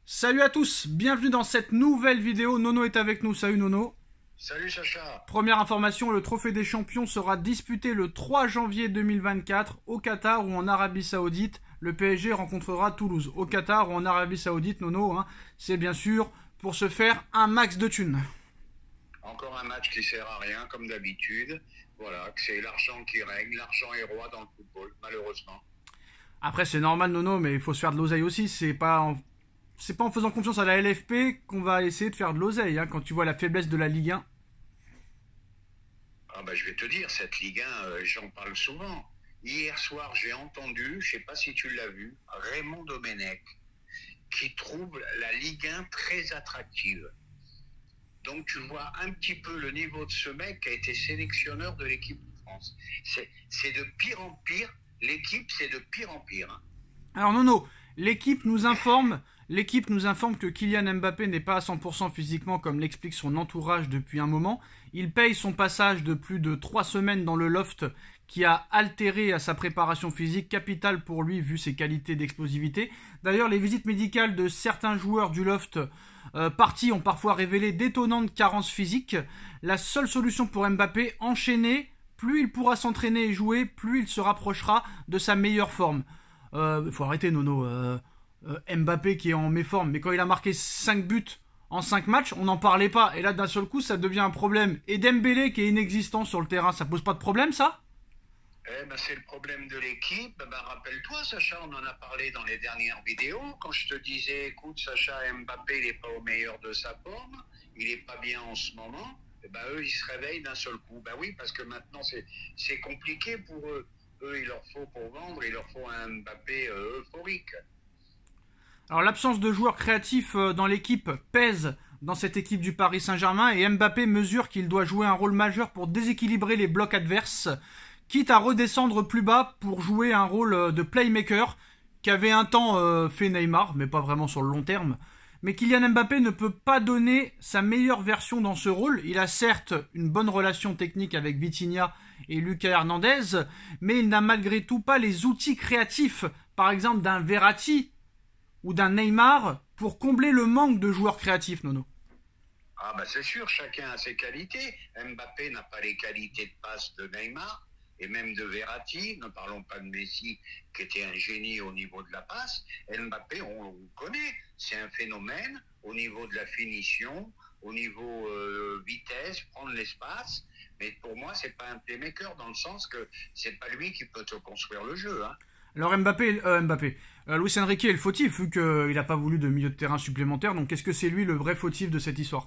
Salut à tous, bienvenue dans cette nouvelle vidéo. Nono est avec nous, salut Nono. Salut Sacha. Première information, le Trophée des Champions sera disputé le 3 janvier 2024 au Qatar ou en Arabie Saoudite. Le PSG rencontrera Toulouse. Au Qatar ou en Arabie Saoudite, Nono, c'est bien sûr pour se faire un max de thunes. Encore un match qui sert à rien, comme d'habitude. Voilà, que c'est l'argent qui règne, l'argent est roi dans le football, malheureusement. Après, c'est normal, Nono, mais il faut se faire de l'oseille aussi. C'est pas en faisant confiance à la LFP qu'on va essayer de faire de l'oseille, quand tu vois la faiblesse de la Ligue 1. Ah bah, je vais te dire, cette Ligue 1, j'en parle souvent. Hier soir, j'ai entendu, je sais pas si tu l'as vu, Raymond Domenech, qui trouve la Ligue 1 très attractive. Donc tu vois un petit peu le niveau de ce mec qui a été sélectionneur de l'équipe de France. C'est de pire en pire, l'équipe c'est de pire en pire. Alors Nono, l'équipe nous informe que Kylian Mbappé n'est pas à 100% physiquement comme l'explique son entourage depuis un moment. Il paye son passage de plus de 3 semaines dans le loft qui a altéré à sa préparation physique, capitale pour lui vu ses qualités d'explosivité. D'ailleurs, les visites médicales de certains joueurs du loft partis ont parfois révélé d'étonnantes carences physiques. La seule solution pour Mbappé, enchaîner, plus il pourra s'entraîner et jouer, plus il se rapprochera de sa meilleure forme. Faut arrêter Nono, Mbappé qui est en méforme, mais quand il a marqué 5 buts en 5 matchs, on n'en parlait pas, et là d'un seul coup ça devient un problème. Et Dembélé qui est inexistant sur le terrain, ça pose pas de problème ça? C'est le problème de l'équipe. Rappelle-toi, Sacha, on en a parlé dans les dernières vidéos. Quand je te disais, écoute, Sacha, Mbappé, il n'est pas au meilleur de sa forme, il n'est pas bien en ce moment, eux, ils se réveillent d'un seul coup. Oui, parce que maintenant, c'est compliqué pour eux. Eux, il leur faut pour vendre, il leur faut un Mbappé euphorique. Alors l'absence de joueurs créatifs dans l'équipe pèse dans cette équipe du Paris Saint-Germain, et Mbappé mesure qu'il doit jouer un rôle majeur pour déséquilibrer les blocs adverses, quitte à redescendre plus bas pour jouer un rôle de playmaker qu'avait un temps fait Neymar, mais pas vraiment sur le long terme. Mais Kylian Mbappé ne peut pas donner sa meilleure version dans ce rôle. Il a certes une bonne relation technique avec Vitinha et Lucas Hernandez, mais il n'a malgré tout pas les outils créatifs, par exemple d'un Verratti ou d'un Neymar, pour combler le manque de joueurs créatifs, Nono. C'est sûr, chacun a ses qualités. Mbappé n'a pas les qualités de passe de Neymar et même de Verratti, ne parlons pas de Messi qui était un génie au niveau de la passe. Mbappé, on le connaît, c'est un phénomène au niveau de la finition, au niveau vitesse, prendre l'espace. Mais pour moi, c'est pas un playmaker dans le sens que c'est pas lui qui peut te construire le jeu. Alors Luis Enrique est le fautif, vu qu'il n'a pas voulu de milieu de terrain supplémentaire, donc est-ce que c'est lui le vrai fautif de cette histoire?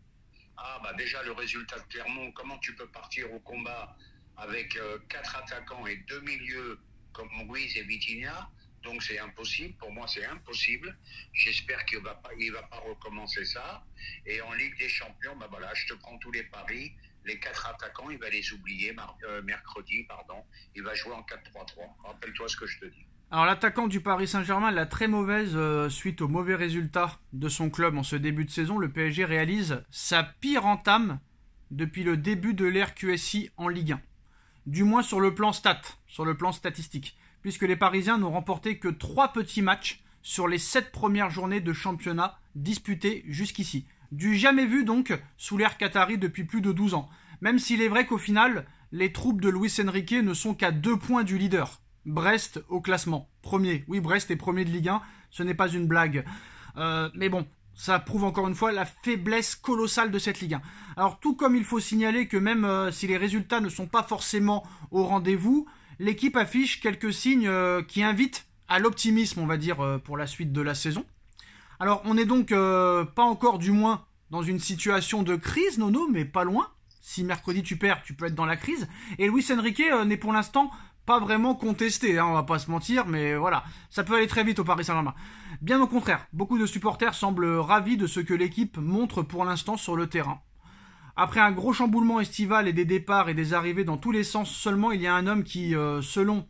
Déjà le résultat de Clermont, comment tu peux partir au combat avec 4 attaquants et 2 milieux comme Ruiz et Vitinha? Donc c'est impossible, pour moi c'est impossible. J'espère qu'il va pas recommencer ça. Et en Ligue des Champions, je te prends tous les paris. Les 4 attaquants, il va les oublier mercredi, il va jouer en 4-3-3. Rappelle-toi ce que je te dis. Alors l'attaquant du Paris Saint-Germain, la très mauvaise suite aux mauvais résultats de son club en ce début de saison, le PSG réalise sa pire entame depuis le début de l'ère QSI en Ligue 1. Du moins sur le plan statistique, puisque les Parisiens n'ont remporté que 3 petits matchs sur les 7 premières journées de championnat disputées jusqu'ici. Du jamais vu donc sous l'ère qatari depuis plus de 12 ans. Même s'il est vrai qu'au final, les troupes de Luis Enrique ne sont qu'à 2 points du leader. Brest au classement, premier. Oui, Brest est premier de Ligue 1, ce n'est pas une blague. Mais bon, ça prouve encore une fois la faiblesse colossale de cette Ligue 1. Alors tout comme il faut signaler que même si les résultats ne sont pas forcément au rendez-vous, l'équipe affiche quelques signes qui invitent à l'optimisme, on va dire, pour la suite de la saison. Alors on n'est donc pas encore du moins dans une situation de crise, Nono, mais pas loin. Si mercredi tu perds, tu peux être dans la crise. Et Luis Enrique n'est pour l'instant pas vraiment contesté, on va pas se mentir, mais voilà, ça peut aller très vite au Paris Saint-Germain. Bien au contraire, beaucoup de supporters semblent ravis de ce que l'équipe montre pour l'instant sur le terrain. Après un gros chamboulement estival et des départs et des arrivées dans tous les sens seulement, il y a un homme qui, selon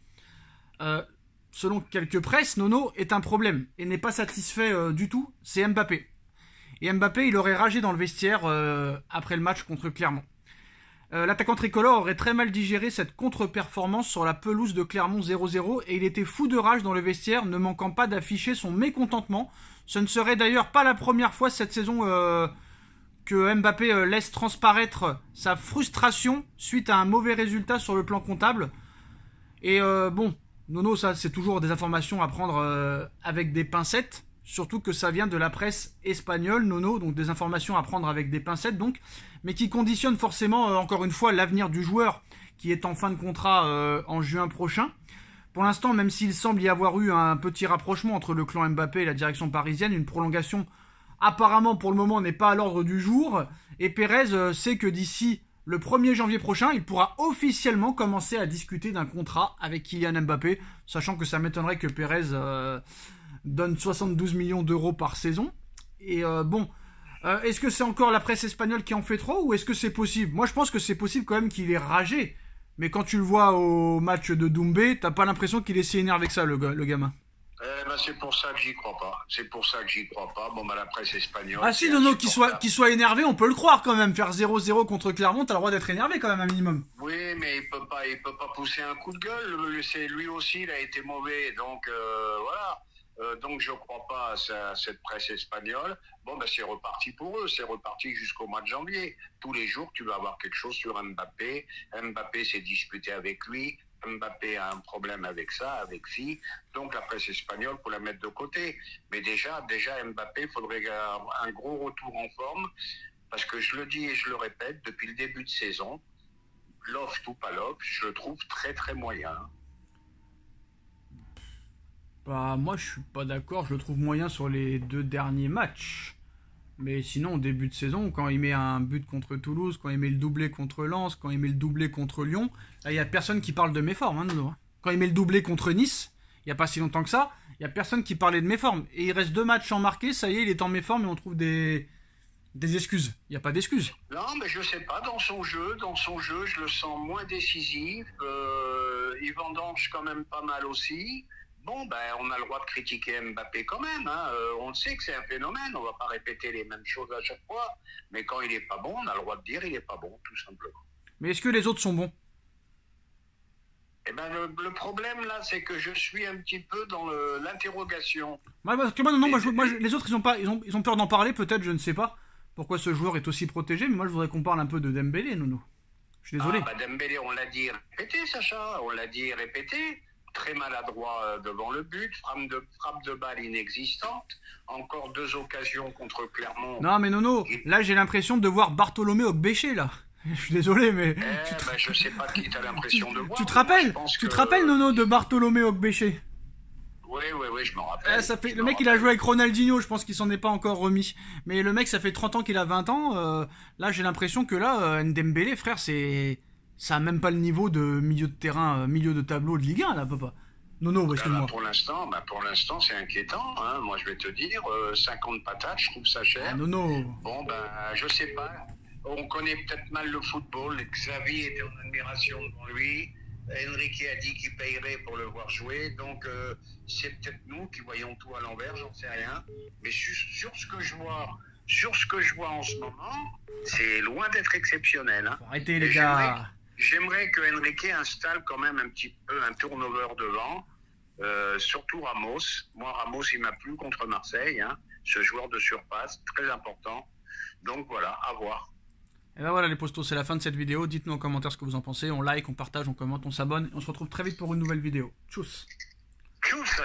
quelques presses, Nono, est un problème et n'est pas satisfait du tout, c'est Mbappé. Et Mbappé, il aurait ragé dans le vestiaire après le match contre Clermont. L'attaquant tricolore aurait très mal digéré cette contre-performance sur la pelouse de Clermont 0-0 et il était fou de rage dans le vestiaire, ne manquant pas d'afficher son mécontentement. Ce ne serait d'ailleurs pas la première fois cette saison que Mbappé laisse transparaître sa frustration suite à un mauvais résultat sur le plan comptable. Et bon, Nono, ça c'est toujours des informations à prendre avec des pincettes. Surtout que ça vient de la presse espagnole, Nono, donc des informations à prendre avec des pincettes, donc, mais qui conditionnent forcément, encore une fois, l'avenir du joueur qui est en fin de contrat en juin prochain. Pour l'instant, même s'il semble y avoir eu un petit rapprochement entre le clan Mbappé et la direction parisienne, une prolongation apparemment pour le moment n'est pas à l'ordre du jour, et Pérez sait que d'ici le 1er janvier prochain, il pourra officiellement commencer à discuter d'un contrat avec Kylian Mbappé, sachant que ça m'étonnerait que Pérez donne 72 millions d'euros par saison. Et bon, est-ce que c'est encore la presse espagnole qui en fait trop ou est-ce que c'est possible? Moi je pense que c'est possible quand même qu'il ait ragé. Mais quand tu le vois au match de Doumbé, t'as pas l'impression qu'il est si énervé que ça, le gamin. C'est pour ça que j'y crois pas. C'est pour ça que j'y crois pas. Bon, la presse espagnole... Ah si, Nono, qu'il soit énervé, on peut le croire quand même. Faire 0-0 contre Clermont, t'as le droit d'être énervé quand même, un minimum. Oui, mais il peut pas pousser un coup de gueule. Lui aussi, il a été mauvais. Donc, voilà. Donc je crois pas à cette presse espagnole. Bon, c'est reparti pour eux, c'est reparti jusqu'au mois de janvier. Tous les jours, tu vas avoir quelque chose sur Mbappé. Mbappé s'est disputé avec lui. Mbappé a un problème avec ça, avec ci. Donc la presse espagnole, faut la mettre de côté. Mais déjà Mbappé, il faudrait un gros retour en forme. Parce que je le dis et je le répète, depuis le début de saison, loft ou pas loft, je le trouve très très moyen. Bah, moi je suis pas d'accord, je le trouve moyen sur les 2 derniers matchs. Mais sinon, au début de saison, quand il met un but contre Toulouse, quand il met le doublé contre Lens, quand il met le doublé contre Lyon, là il y a personne qui parle de méforme, hein, Nono. Quand il met le doublé contre Nice, il y a pas si longtemps que ça, il y a personne qui parlait de méforme. Et il reste 2 matchs en marqué, ça y est, il est en méforme et on trouve des excuses. Il n'y a pas d'excuses. Non, mais je sais pas, dans son jeu, je le sens moins décisif. Il vendange quand même pas mal aussi. Bon, on a le droit de critiquer Mbappé quand même. Hein. On le sait que c'est un phénomène. On va pas répéter les mêmes choses à chaque fois. Mais quand il est pas bon, on a le droit de dire il est pas bon, tout simplement. Mais est-ce que les autres sont bons? Eh le problème là, c'est que je suis un petit peu dans l'interrogation. Ouais, parce que moi, les autres, ils ont peur d'en parler, peut-être, je ne sais pas. Pourquoi ce joueur est aussi protégé? Mais moi, je voudrais qu'on parle un peu de Dembélé, Nono. Je suis désolé. Dembélé, on l'a dit répété, Sacha. On l'a dit répété. Très maladroit devant le but, frappe de balle inexistante, encore 2 occasions contre Clermont. Non mais Nono, là j'ai l'impression de voir Bartholomé Ogbéché là. Je suis désolé mais... je sais pas qui t'as l'impression de voir. Tu te rappelles Nono de Bartholomé Ogbéché? Oui, je m'en rappelle. Le mec il a joué avec Ronaldinho, je pense qu'il s'en est pas encore remis. Mais le mec ça fait 30 ans qu'il a 20 ans, là j'ai l'impression que là, Ndembélé frère ça a même pas le niveau de milieu de terrain, milieu de tableau de Ligue 1 là papa. Non, excuse-moi. Pour l'instant, c'est inquiétant. Hein. Moi, je vais te dire, 50 patates, je trouve ça cher. Ah, non. Bon, je sais pas. On connaît peut-être mal le football. Xavi était en admiration devant lui. Enrique a dit qu'il payerait pour le voir jouer. Donc, c'est peut-être nous qui voyons tout à l'envers, j'en sais rien. Mais sur ce que je vois en ce moment, c'est loin d'être exceptionnel. Hein. Arrêtez les gars. J'aimerais que Enrique installe quand même un petit peu un turnover devant, surtout Ramos. Moi, Ramos, il m'a plu contre Marseille, hein, ce joueur de surpasse, très important. Donc voilà, à voir. Et ben voilà les postos, c'est la fin de cette vidéo. Dites-nous en commentaire ce que vous en pensez. On like, on partage, on commente, on s'abonne. On se retrouve très vite pour une nouvelle vidéo. Tchuss.